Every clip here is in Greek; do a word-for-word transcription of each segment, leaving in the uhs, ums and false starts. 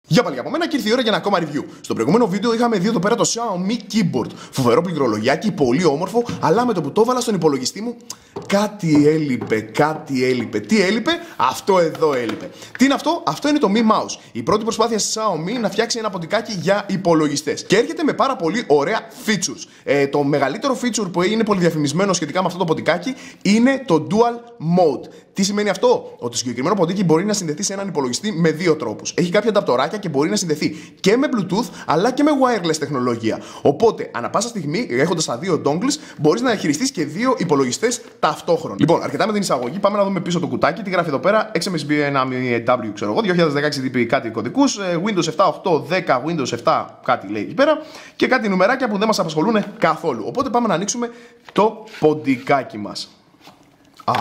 Για πάλι από μένα και ήρθε η ώρα για ένα ακόμα review. Στο προηγούμενο βίντεο είχαμε δει εδώ πέρα το Xiaomi Keyboard. Φοβερό πληκτρολογιάκι, πολύ όμορφο, αλλά με το που το έβαλα στον υπολογιστή μου, κάτι έλειπε, κάτι έλειπε. Τι έλειπε? Αυτό εδώ έλειπε. Τι είναι αυτό? Αυτό είναι το Mi Mouse. Η πρώτη προσπάθεια στη Xiaomi να φτιάξει ένα ποντικάκι για υπολογιστές. Και έρχεται με πάρα πολύ ωραία features. Ε, το μεγαλύτερο feature που είναι πολύ διαφημισμένο σχετικά με αυτό το ποντικάκι είναι το Dual Mode. Τι σημαίνει αυτό? Ότι το συγκεκριμένο ποντίκι μπορεί να συνδεθεί σε έναν υπολογιστή με δύο τρόπους. Έχει κάποια ανταπτοράκια και μπορεί να συνδεθεί και με Bluetooth αλλά και με wireless τεχνολογία. Οπότε, ανά πάσα στιγμή, έχοντας τα δύο dongles, μπορείς να χειριστείς και δύο υπολογιστές ταυτόχρονα. Λοιπόν, αρκετά με την εισαγωγή, πάμε να δούμε πίσω το κουτάκι. Τι γράφει εδώ πέρα? εξ εμ ες μπι, ένα W, ξέρω εγώ, δύο χιλιάδες δεκαέξι ντι πι, κάτι κωδικούς, Windows επτά, οκτώ, δέκα, Windows επτά, κάτι λέει εκεί πέρα, και κάτι νουμεράκια που δεν μας απασχολούν καθόλου. Οπότε, πάμε να ανοίξουμε το ποντικάκι μας. Α.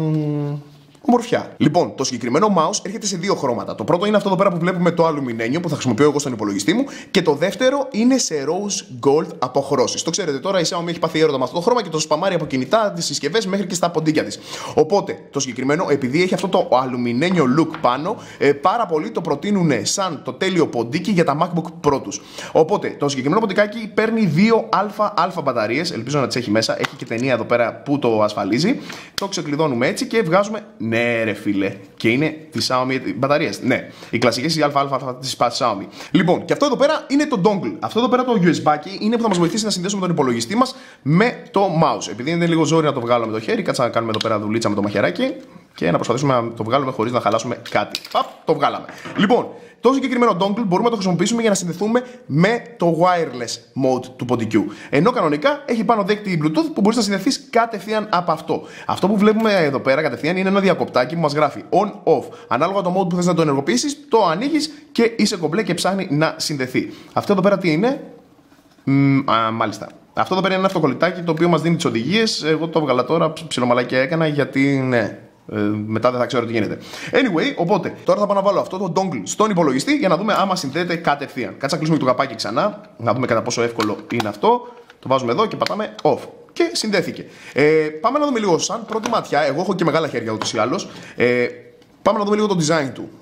Ομορφιά. Λοιπόν, το συγκεκριμένο mouse έρχεται σε δύο χρώματα. Το πρώτο είναι αυτό εδώ πέρα που βλέπουμε, το αλουμινένιο που θα χρησιμοποιώ εγώ στον υπολογιστή μου. Και το δεύτερο είναι σε rose gold αποχρώσεις. Το ξέρετε τώρα, η Xiaomi έχει πάθει έρωτα με αυτό το χρώμα και το σπαμάρει από κινητά, τις συσκευές μέχρι και στα ποντίκια της. Οπότε, το συγκεκριμένο, επειδή έχει αυτό το αλουμινένιο look πάνω, ε, πάρα πολλοί το προτείνουν σαν το τέλειο ποντίκι για τα MacBook Pro τους. Οπότε, το συγκεκριμένο ποντικάκι παίρνει δύο α μπαταρίες. Ελπίζω να τις έχει μέσα. Έχει και ταινία εδώ πέρα που το ασφαλίζει. Το ξεκλειδώνουμε έτσι και βγάζουμε. Ναι, ρε φίλε, και είναι τη Xiaomi μπαταρίες. Ναι, οι κλασικές η ΑΑ της Xiaomi. Λοιπόν, και αυτό εδώ πέρα είναι το dongle. Αυτό εδώ πέρα το γιου ες μπι είναι που θα μας βοηθήσει να συνδέσουμε τον υπολογιστή μας με το mouse. Επειδή είναι λίγο ζόρι να το βγάλουμε με το χέρι, κάτσα να κάνουμε εδώ πέρα δουλίτσα με το μαχαιράκι και να προσπαθήσουμε να το βγάλουμε χωρίς να χαλάσουμε κάτι. Παπ, το βγάλαμε. Λοιπόν, το συγκεκριμένο dongle μπορούμε να το χρησιμοποιήσουμε για να συνδεθούμε με το wireless mode του ποντικού. Ενώ κανονικά έχει πάνω δέκτη Bluetooth που μπορείς να συνδεθείς κατευθείαν από αυτό. Αυτό που βλέπουμε εδώ πέρα κατευθείαν είναι ένα διακοπτάκι που μας γράφει on-off. Ανάλογα το mode που θες να το ενεργοποιήσεις, το ανοίγεις και είσαι κομπλέ και ψάχνει να συνδεθεί. Αυτό εδώ πέρα τι είναι? Μ, α, μάλιστα. Αυτό εδώ πέρα είναι ένα αυτοκολλητάκι το οποίο μας δίνει τις οδηγίες. Εγώ το έβγαλα τώρα, ψιλομαλάκια έκανα γιατί ναι. Ε, μετά δεν θα ξέρω τι γίνεται. Anyway, οπότε τώρα θα πάω να βάλω αυτό το dongle στον υπολογιστή για να δούμε άμα συνδέεται κατευθείαν. Κάτσε να κλείσουμε το καπάκι ξανά, να δούμε κατά πόσο εύκολο είναι αυτό. Το βάζουμε εδώ και πατάμε off. Και συνδέθηκε. Ε, πάμε να δούμε λίγο σαν πρώτη ματιά. Εγώ έχω και μεγάλα χέρια ούτως ή άλλως. Ε, πάμε να δούμε λίγο το design του.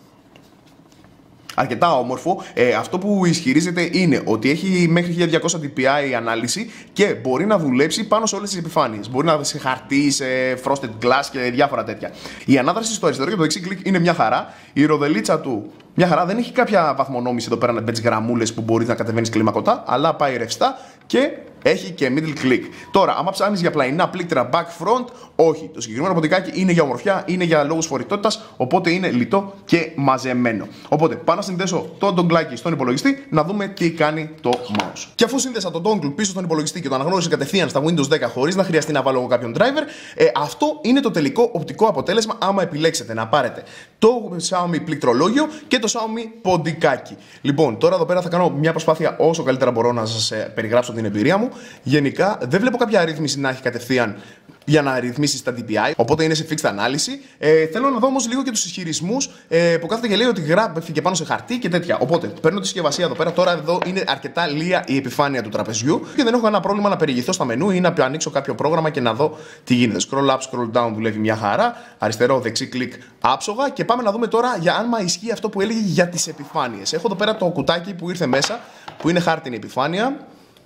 Αρκετά όμορφο. Ε, αυτό που ισχυρίζεται είναι ότι έχει μέχρι χίλια διακόσια ντι πι άι ανάλυση και μπορεί να δουλέψει πάνω σε όλες τις επιφάνειες. Μπορεί να δει σε χαρτί, σε frosted glass και διάφορα τέτοια. Η ανάδραση στο αριστερό και το δεξί κλικ είναι μια χαρά. Η ροδελίτσα του μια χαρά. Δεν έχει κάποια βαθμονόμηση εδώ πέρα με τις γραμμούλες που μπορεί να κατεβαίνει κλιμακωτά, αλλά πάει ρευστά και έχει και middle click. Τώρα, άμα ψάχνεις για πλαϊνά πλήκτρα back front, όχι. Το συγκεκριμένο ποντικάκι είναι για ομορφιά, είναι για λόγους φορητότητας, οπότε είναι λιτό και μαζεμένο. Οπότε, πάω να συνδέσω το ντογκλάκι στον υπολογιστή να δούμε τι κάνει το mouse. Και αφού σύνδεσα το dongle πίσω στον υπολογιστή και το αναγνώρισε κατευθείαν στα Windows δέκα χωρίς να χρειαστεί να βάλω κάποιον driver, ε, αυτό είναι το τελικό οπτικό αποτέλεσμα άμα επιλέξετε να πάρετε το Xiaomi πληκτρολόγιο και το Xiaomi ποντικάκι. Λοιπόν, τώρα εδώ πέρα θα κάνω μια προσπάθεια όσο καλύτερα μπορώ να σας ε, περιγράψω την εμπειρία μου. Γενικά δεν βλέπω κάποια αρρύθμιση να έχει κατευθείαν για να ρυθμίσει τα ντι πι άι, οπότε είναι σε fixed ανάλυση. Ε, θέλω να δω όμως λίγο και τους ισχυρισμούς ε, που κάθεται και λέει ότι γράφηκε πάνω σε χαρτί και τέτοια. Οπότε παίρνω τη συσκευασία εδώ πέρα. Τώρα εδώ είναι αρκετά λία η επιφάνεια του τραπεζιού και δεν έχω κανένα πρόβλημα να περιηγηθώ στα μενού ή να ανοίξω κάποιο πρόγραμμα και να δω τι γίνεται. Scroll up, scroll down δουλεύει μια χαρά. Αριστερό, δεξί κλικ άψογα. Και πάμε να δούμε τώρα για αν μα ισχύει αυτό που έλεγε για τις επιφάνειες. Έχω εδώ πέρα το κουτάκι που ήρθε μέσα, που είναι χάρτινη επιφάνεια.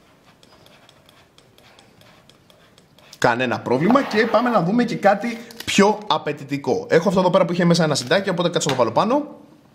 Κανένα πρόβλημα και πάμε να δούμε και κάτι πιο απαιτητικό. Έχω αυτό εδώ πέρα που είχε μέσα ένα συντάκι, οπότε κάτσε να το βάλω πάνω.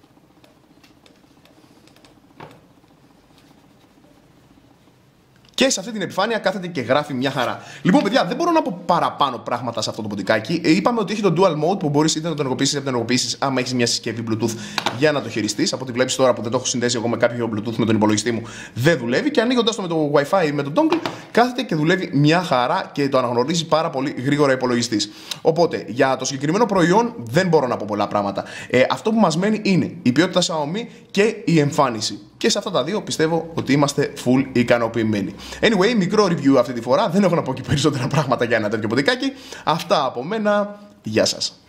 Και σε αυτή την επιφάνεια κάθεται και γράφει μια χαρά. Λοιπόν, παιδιά, δεν μπορώ να πω παραπάνω πράγματα σε αυτό το ποντικάκι. Ε, είπαμε ότι έχει το dual mode που μπορεί είτε να το ενεργοποιήσει είτε να το ενεργοποιήσει άμα έχει μια συσκευή Bluetooth για να το χειριστεί. Από ό,τι βλέπει τώρα που δεν το έχω συνδέσει εγώ με κάποιο Bluetooth με τον υπολογιστή μου, δεν δουλεύει. Και ανοίγοντα το με το Wi-Fi ή με το dongle, κάθεται και δουλεύει μια χαρά και το αναγνωρίζει πάρα πολύ γρήγορα υπολογιστή. Οπότε, για το συγκεκριμένο προϊόν δεν μπορώ να πω πολλά πράγματα. Ε, αυτό που μα μένει είναι η ποιότητα Xiaomi και η εμφάνιση. Και σε αυτά τα δύο πιστεύω ότι είμαστε full ικανοποιημένοι. Anyway, μικρό review αυτή τη φορά. Δεν έχω να πω και περισσότερα πράγματα για ένα τέτοιο ποντικάκι. Αυτά από μένα. Γεια σας.